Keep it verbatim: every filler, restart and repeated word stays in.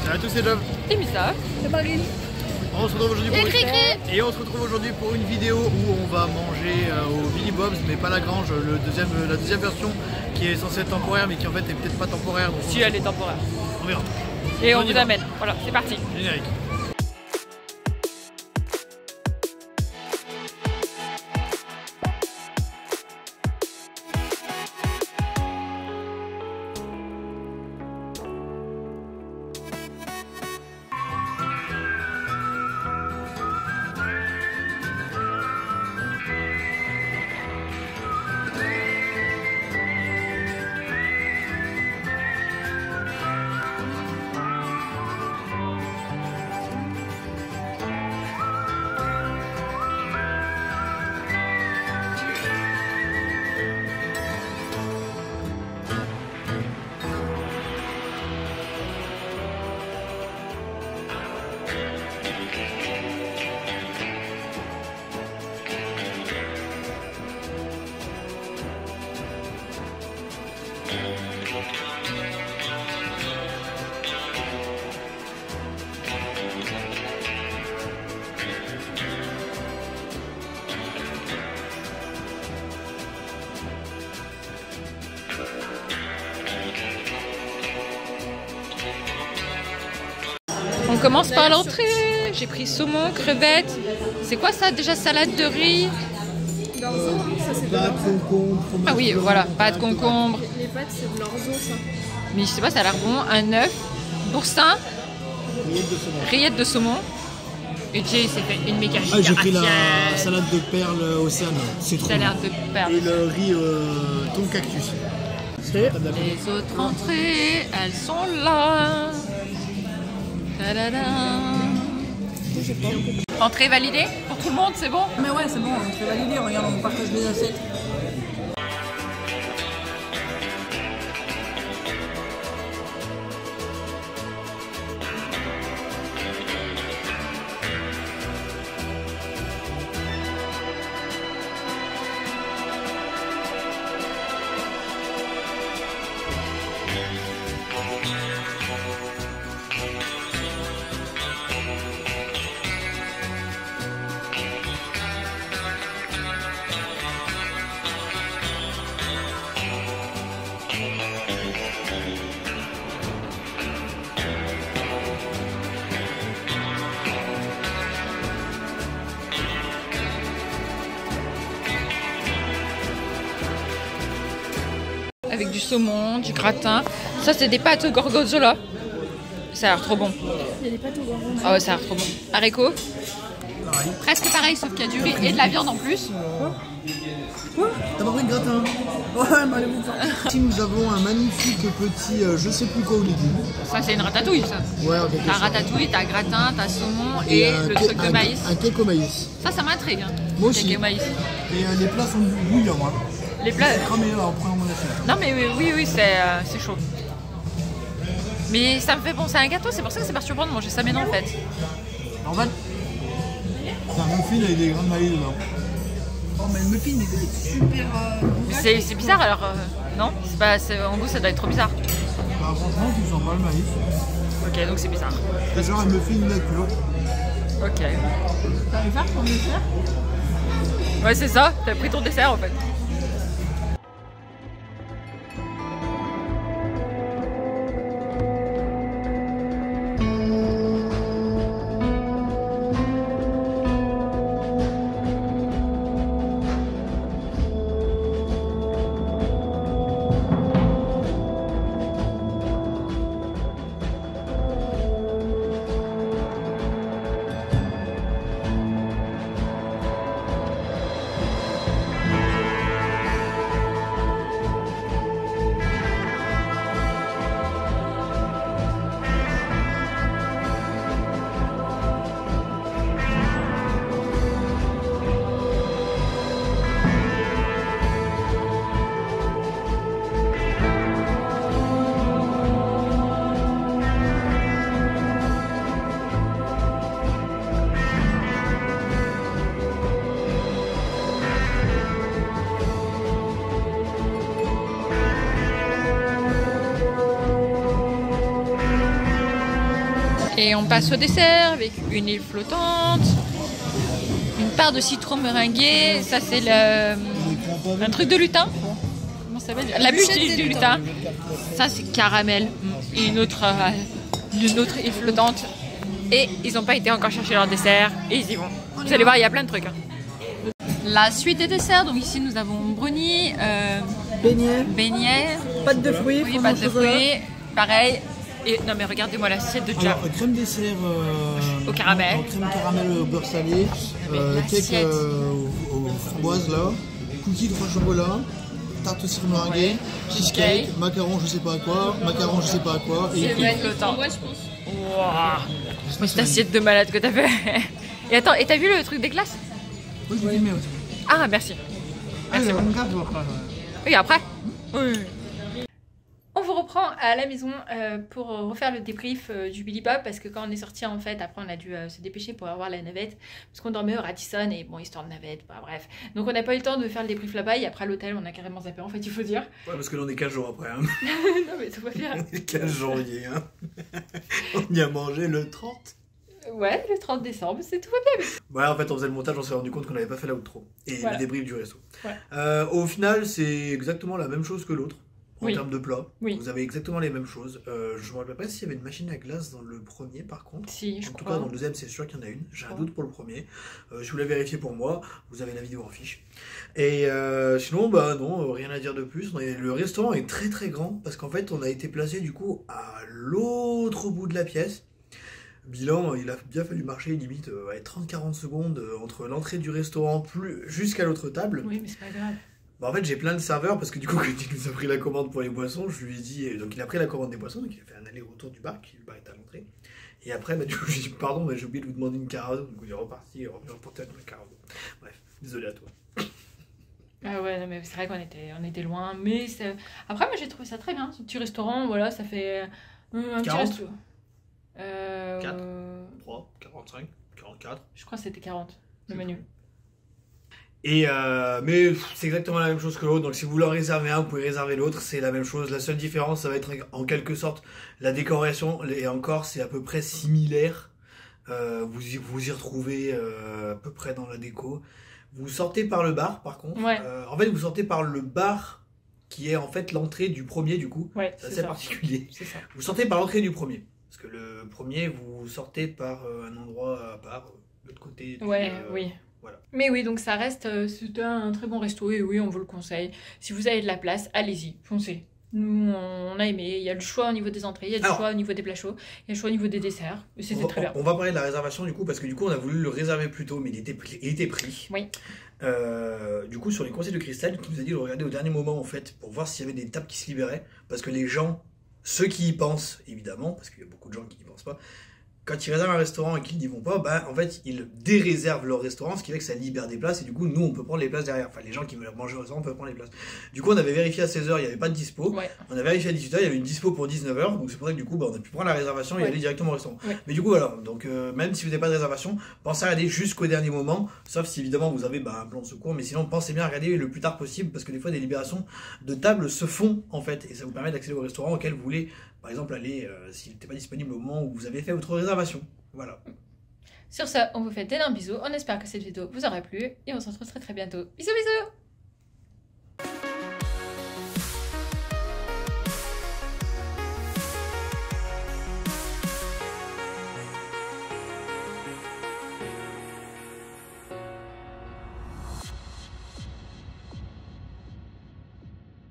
Salut à tous, c'est Dove. Et Missa. C'est Marine. On se retrouve aujourd'hui pour Et, une... et on se retrouve aujourd'hui pour une vidéo où on va manger euh, au Billy Bob's, mais pas la Grange, le deuxième, la deuxième version qui est censée être temporaire mais qui en fait est peut-être pas temporaire. Donc si elle est temporaire. On verra. Et on, on vous va. amène. Voilà, c'est parti. Générique. On commence par l'entrée. J'ai pris saumon, crevettes. C'est quoi ça déjà? Salade de riz. L'orzo, ça c'est de Pâtes, l'orzo. concombre, fromage Ah oui, blanc, voilà, pâte, concombre. Les pâtes c'est de l'orzo ça. Mais je sais pas, ça a l'air bon. Un œuf, boursin, rillettes de saumon. rillettes de saumon. Et Jay s'est fait une méca Ah, j'ai pris la giga salade de perles océane, c'est trop Ça a l'air bon. de perles. Et le riz euh, thon cactus. C'est Les autres entrées, elles sont là. Ta-da-da. Entrée validée pour tout le monde, c'est bon? Mais ouais c'est bon, on fait valider, regarde on partage les assiettes. Avec du saumon, du gratin. Ça, c'est des pâtes au gorgonzola. Ça a l'air trop bon. Il y a des pâtes au gorgonzola. Ah ouais, ça a l'air trop bon. Haricots. pareil. Presque pareil, sauf qu'il y a du riz et de la viande en plus. Quoi? T'as pas pris de gratin? Ouais, mais allez vous faire. Ici nous avons un magnifique petit euh, je sais plus quoi aux légumes. Ça, c'est une ratatouille, ça. Ouais, en quelque T'as sorte. ratatouille, t'as gratin, t'as saumon et, un le ca- truc de un- maïs. Un cake au maïs. Ça, ça m'intrigue. Hein. Moi Le cake aussi. au maïs. Et euh, les plats sont bouillants. Hein. Les plats. Cramé en prenant mon assiette. Non, mais oui, oui, oui, c'est euh, c'est chaud. Mais ça me fait penser à un gâteau, c'est pour ça que c'est perturbant de manger ça maintenant en fait. Normal. C'est un muffin avec des grains de maïs dedans. Oh mais le muffin il doit être super... Euh, Mais c'est c'est bizarre alors, euh, non? C'est pas, c'est- en goût ça doit être trop bizarre. Bah, franchement, tu sens pas le maïs. Ok, donc c'est bizarre. C'est genre un muffin nature. Ok. T'arrives à faire ton dessert? Ouais, c'est ça, t'as pris ton dessert en fait. Et on passe au dessert avec une île flottante, une part de citron meringué, ça c'est le un truc de lutin. Comment ça s'appelle? La bûche du, du lutin. Ça c'est caramel. Et une autre, euh, une autre île flottante. Et ils n'ont pas été encore chercher leur dessert et ils y vont. Vous allez voir, il y a plein de trucs. Hein. La suite des desserts, donc ici nous avons brownie, euh, Beignet, beignet, pâte de fruits, oui, fromage pâte de chocolat. fruits, pareil. Et non mais regardez-moi l'assiette de Jam. Alors, crème dessert euh, Au caramel. en crème caramel au beurre salé, euh, cake l'assiette. euh, aux, aux framboises là, cookies trois chocolat, tarte au sirop meringué, Ouais. cheesecake, Cheesecake. macaron je sais pas à quoi, macaron je sais pas à quoi, et C'est frites. flottant. Wow. Mais cette assiette de malade que t'as fait. Et attends, et t'as vu le truc des glaces? Oui, je filmé aussi. Ah merci. Ah, j'ai une carte, Oui, après. Oui. On vous reprend à la maison euh, pour refaire le débrief euh, du Billy Bob parce que quand on est sorti en fait, après on a dû euh, se dépêcher pour avoir la navette parce qu'on dormait au Radisson et bon, histoire de navette, bah, bref. Donc on n'a pas eu le temps de faire le débrief là-bas et après à l'hôtel on a carrément zappé en fait, il faut dire. Ouais, parce que là on est quinze jours après. Hein. Non mais ça va faire. On est quinze janvier. Hein. On y a mangé le trente. Ouais, le trente décembre, c'est tout va bien. Ouais, en fait, on faisait le montage, on s'est rendu compte qu'on n'avait pas fait l'outro et Voilà. le débrief du resto. Ouais. Euh, au final, c'est exactement la même chose que l'autre en Oui. termes de plats. Oui. Vous avez exactement les mêmes choses. Euh, je me rappelle pas s'il y avait une machine à glace dans le premier, par contre. Si, je En tout crois. cas, dans le deuxième, c'est sûr qu'il y en a une. J'ai un crois. doute pour le premier. Euh, je vous l'ai vérifié pour moi. Vous avez la vidéo en fiche. Et euh, sinon, bah non, euh, rien à dire de plus. On est- Le restaurant est très très grand parce qu'en fait, on a été placé du coup à l'autre bout de la pièce. Bilan, il a bien fallu marcher limite euh, ouais, trente à quarante secondes euh, entre l'entrée du restaurant plus jusqu'à l'autre table. Oui, mais c'est pas grave. Bah, en fait, j'ai plein de serveurs parce que du coup, quand il nous a pris la commande pour les boissons, je lui ai dit. et Donc, il a pris la commande des boissons, donc il a fait un aller-retour du bar, qui le bar est à l'entrée. Et après, bah, du coup, je lui ai dit pardon, mais j'ai oublié de vous demander une carado. Donc, il est reparti, il est revenu reporter une carado. Bref, désolé à toi. Ah ouais, non, mais c'est vrai qu'on était, on était loin, mais c'est- après moi j'ai trouvé ça très bien, ce petit restaurant, voilà, ça fait euh, un petit quarante. resto. Euh, quatre. trois, quarante-cinq, quarante-quatre. Je crois que c'était quarante, le Je sais menu. Et euh, mais pff, c'est exactement la même chose que l'autre, donc si vous voulez en réserver un, vous pouvez réserver l'autre, c'est la même chose. La seule différence, ça va être en quelque sorte la décoration, et encore c'est à peu près similaire. Euh, vous, y, vous y retrouvez euh, à peu près dans la déco. Vous sortez par le bar par contre. Ouais. Euh, en fait, vous sortez par le bar qui est en fait l'entrée du premier du coup. Ouais, C'est c'est assez ça. particulier. C'est ça. Vous sortez par l'entrée du premier. Parce que le premier, vous sortez par euh, un endroit à part, euh, de l'autre côté. du- Ouais, euh, oui. voilà. Mais oui, donc ça reste, euh, c'est un très bon resto et oui, on vous le conseille. Si vous avez de la place, allez-y, foncez. Nous, on a aimé. Il y a le choix au niveau des entrées, il y a le Alors. choix au niveau des plats chauds, il y a le choix au niveau des desserts. Et On c'était va, très bien. on va parler de la réservation du coup, parce que du coup, on a voulu le réserver plus tôt, mais il était pris. Il était pris. Oui. Euh, du coup, sur les conseils de Cristal, qui nous a dit de regarder au dernier moment en fait, pour voir s'il y avait des tables qui se libéraient, parce que les gens, ceux qui y pensent, évidemment, parce qu'il y a beaucoup de gens qui n'y pensent pas, quand ils réservent un restaurant et qu'ils n'y vont pas, bah, en fait, ils déréservent leur restaurant, ce qui fait que ça libère des places, et du coup, nous, on peut prendre les places derrière. Enfin, les gens qui veulent manger au restaurant peuvent prendre les places. Du coup, on avait vérifié à seize heures, il n'y avait pas de dispo. Ouais. On a vérifié à dix-huit heures, il y avait une dispo pour dix-neuf heures, donc c'est pour ça que du coup, bah, on a pu prendre la réservation et Ouais. aller directement au restaurant. Ouais. Mais du coup, voilà, donc euh, même si vous n'avez pas de réservation, pensez à aller jusqu'au dernier moment, sauf si évidemment vous avez bah, un plan de secours, mais sinon pensez bien à regarder le plus tard possible, parce que des fois des libérations de tables se font en fait, et ça vous permet d'accéder au restaurant auquel vous voulez, par exemple, aller euh, s'il n'était pas disponible au moment où vous avez fait votre réservation. Voilà. Sur ce, on vous fait d'énormes bisous. On espère que cette vidéo vous aura plu et on se retrouve très très bientôt. Bisous bisous.